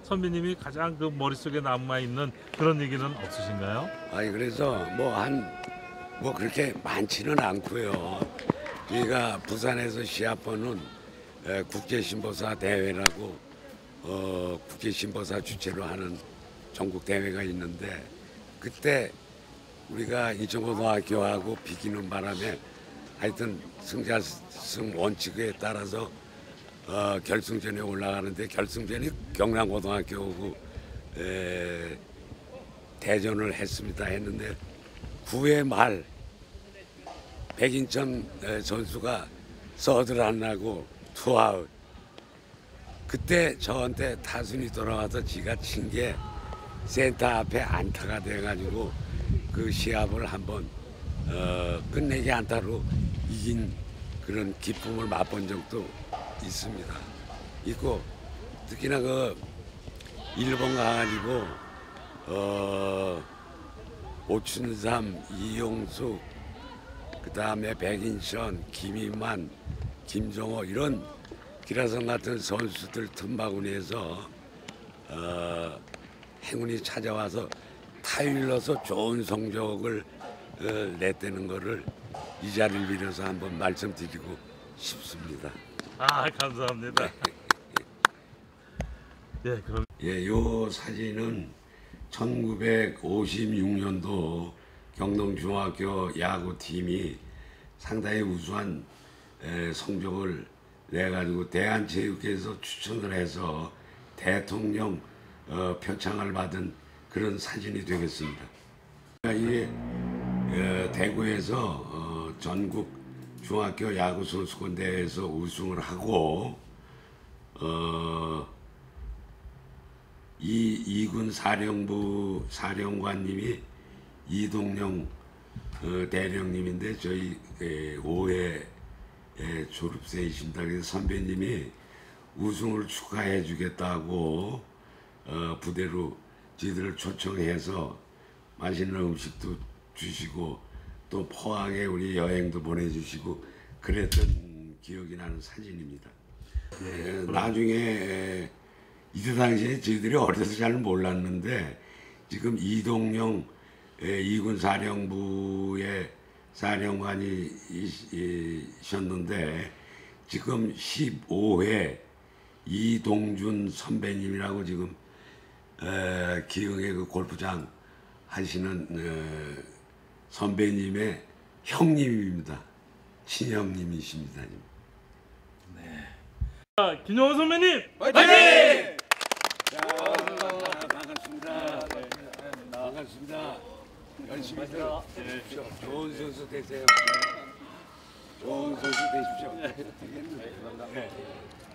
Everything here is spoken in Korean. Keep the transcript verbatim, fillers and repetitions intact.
선배님이 가장 그 머릿속에 남아있는 그런 얘기는 없으신가요? 아니 그래서 뭐 한 뭐 그렇게 많지는 않고요. 저희가 부산에서 시합하는 에, 국제신보사 대회라고 어, 국제신보사 주최로 하는 전국 대회가 있는데 그때 우리가 인천고등학교하고 비기는 바람에 하여튼 승자승 원칙에 따라서 어, 결승전에 올라가는데 결승전이 경남고등학교하고 에, 대전을 했습니다. 했는데 구 회 말 백인천 선수가 서드를 안 나고 투아웃. 그때 저한테 타순이 돌아와서 지가 친 게 센터 앞에 안타가 돼가지고 그 시합을 한번 어, 끝내기 안타로 이긴 그런 기쁨을 맛본 적도 있습니다. 있고 특히나 그 일본 가가지고 어, 오춘삼, 이용숙, 그 다음에 백인천, 김희만, 김종호 이런 기라성 같은 선수들 틈바구니에서 어, 행운이 찾아와서 타율로서 좋은 성적을 어, 냈다는 것을 이 자리를 빌어서 한번 말씀드리고 싶습니다. 아 감사합니다. 예, 그럼 예, 요 사진은 천구백오십육 년도 경동중학교 야구팀이 상당히 우수한 에, 성적을 내가지고 대한체육회에서 추천을 해서 대통령 어, 표창을 받은 그런 사진이 되겠습니다. 이게 에, 대구에서 어, 전국 중학교 야구 선수권 대회에서 우승을 하고 어, 이 이군 사령부 사령관님이 이동영 어, 대령님인데 저희 에, 오 회 에, 졸업생이십니다. 그래서 선배님이 우승을 축하해 주겠다고 어, 부대로 저희들을 초청해서 맛있는 음식도 주시고 또 포항에 우리 여행도 보내주시고 그랬던 기억이 나는 사진입니다. 예, 나중에 에, 이때 당시에 저희들이 어려서 잘 몰랐는데 지금 이동영 이군 사령부의 사령관이셨는데 지금 십오 회 이동준 선배님이라고 지금 에, 기흥의 그 골프장 하시는 에, 선배님의 형님입니다. 친형님이십니다. 네. 자, 김용호 선배님 화이팅! 자, 반갑습니다. 반갑습니다. 열심히 되십시오. 좋은 선수 되세요. 좋은 선수 되십시오. 네.